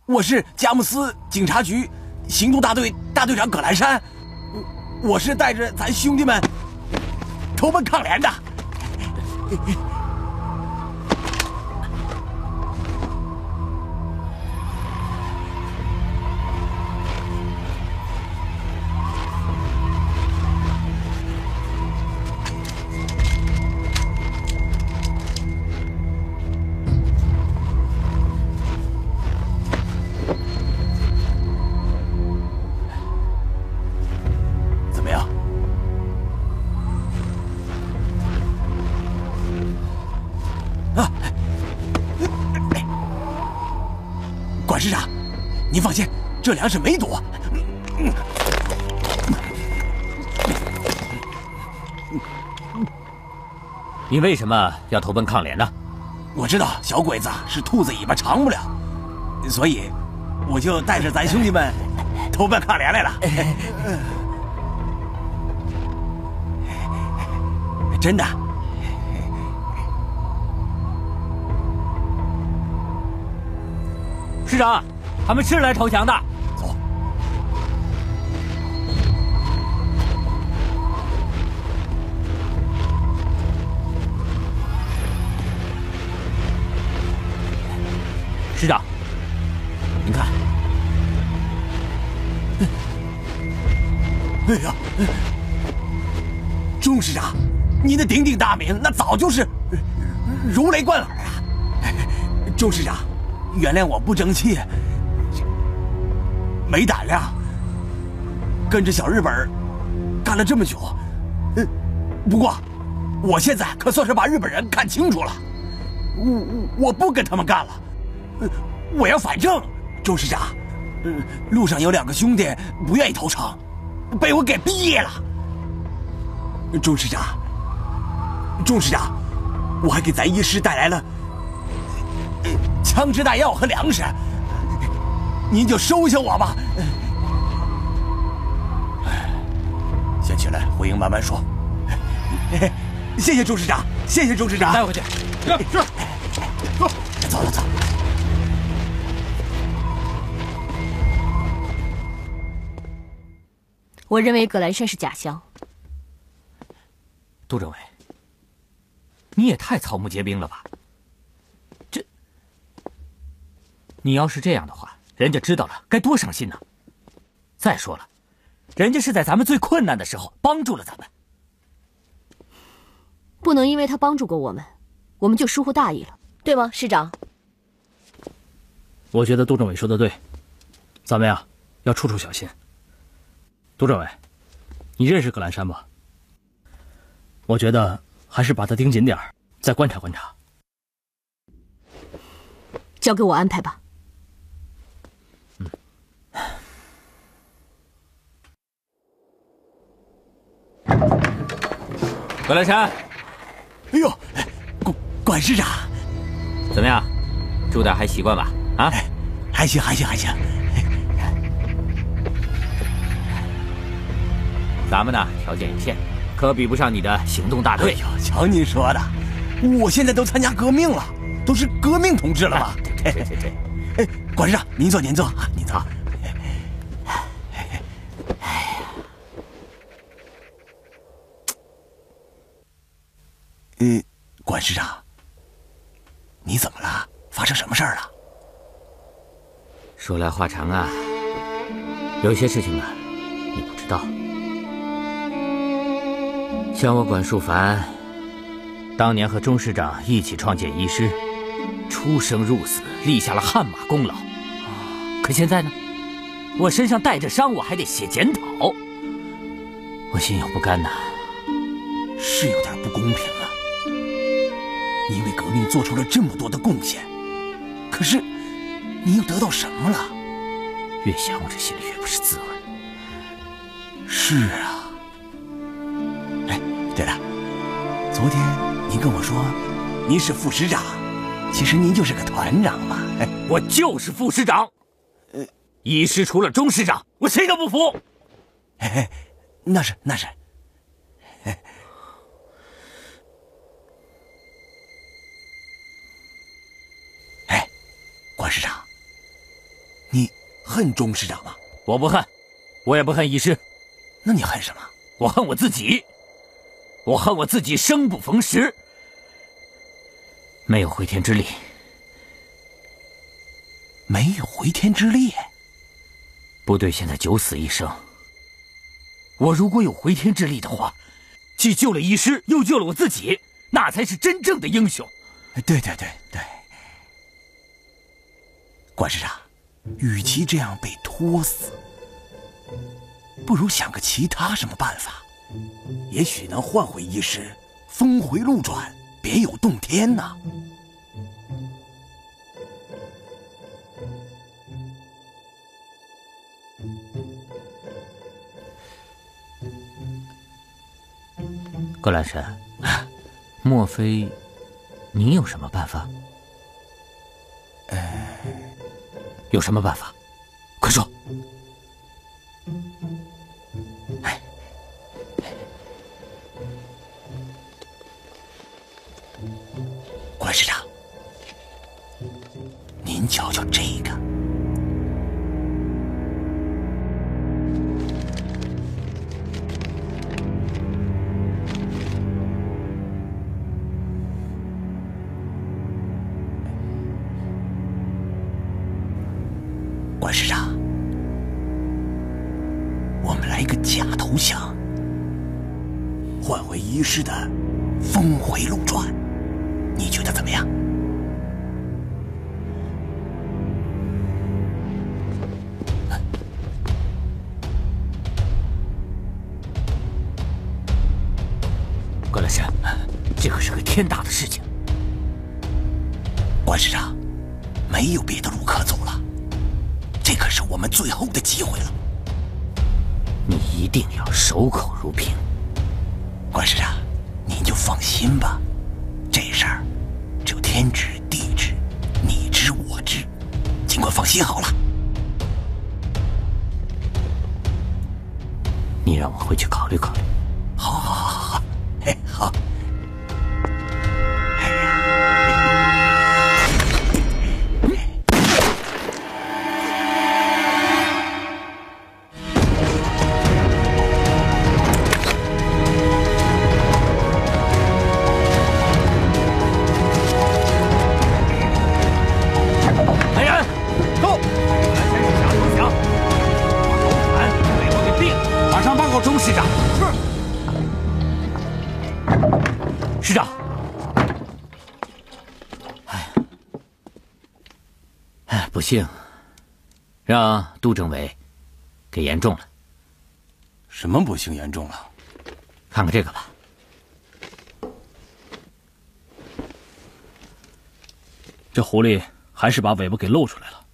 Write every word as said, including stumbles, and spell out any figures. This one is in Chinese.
我是佳木斯警察局行动大队大队长葛兰山，我是带着咱兄弟们投奔抗联的。管市长，您放心，这粮食没躲。 你为什么要投奔抗联呢？ 我知道小鬼子是兔子尾巴长不了，所以我就带着咱兄弟们投奔抗联来了。真的。 师长，他们是来投降的。 走。 师长，您看。 哎呀，钟师长，您的鼎鼎大名那早就是如雷贯耳啊！钟师长。原谅我不争气，没胆量，跟着小日本干了这么久。呃，不过我现在可算是把日本人看清楚了，我我不跟他们干了，呃，我要反正。周师长，呃，路上有两个兄弟不愿意投诚，被我给逼了。周师长，钟师长，我还给咱一师带来了枪支弹药和粮食，您就收下我吧。先起来回营慢慢说。谢谢周师长，谢谢周师长。 带回去。是是。 走了走。 我认为葛兰山是假象。 杜政委，你也太草木皆兵了吧？这，你要是这样的话，人家知道了该多伤心呢。再说了，人家是在咱们最困难的时候帮助了咱们， 不能因为他帮助过我们，我们就疏忽大意了，对吗，师长？ 我觉得杜政委说的对，咱们呀要处处小心。杜政委，你认识葛兰山吗？我觉得还是把他盯紧点儿，再观察观察。 交给我安排吧。 嗯。葛兰山， 哎呦，管管师长， 怎么样？住的还习惯吧？啊， 还行，还行，还行。 咱们呢，条件有限，可比不上你的行动大队。 哎呦，瞧您说的，我现在都参加革命了，都是革命同志了嘛。 对对对对。 哎，管师长，您坐，您坐啊，您坐。嗯，管师长，你怎么了？发生什么事儿了？ 说来话长啊，有些事情啊，你不知道。像我管树凡，当年和钟师长一起创建医师，出生入死，立下了汗马功劳。可现在呢，我身上带着伤，我还得写检讨，我心有不甘呐。 是有点不公平啊！你为革命做出了这么多的贡献，可是你又得到什么了？ 越想我这心里越不是滋味。 是啊。对了，昨天您跟我说您是副师长，其实您就是个团长嘛。 我就是副师长。呃，医师除了钟师长，我谁都不服。 嘿，那是那是。哎，管师长， 恨钟师长吗？ 我不恨，我也不恨医师。 那你恨什么？ 我恨我自己，我恨我自己生不逢时，没有回天之力。 没有回天之力？ 部队现在九死一生，我如果有回天之力的话，既救了医师，又救了我自己，那才是真正的英雄。 对对对对，关师长，与其这样被拖死，不如想个其他什么办法，也许能换回医师，峰回路转，别有洞天呐。 葛兰神，莫非你有什么办法？ 呃， 有什么办法？快说！ 哎，关师长，您瞧瞧这个。关师长，我们来个假投降，换回医师的峰回路转，你觉得怎么样？ 关老师，这可是个天大的事情。 关师长，没有别的路可走了。这可是我们最后的机会了， 你一定要守口如瓶。 关师长，您就放心吧，这事儿只有天知地知，你知我知，尽管放心好了。 你让我回去考虑考虑。 好，好，好，好，好，嘿，好。师长，哎，哎，不幸，让杜政委给言中了。 什么不幸严重了？ 看看这个吧。 这狐狸还是把尾巴给露出来了。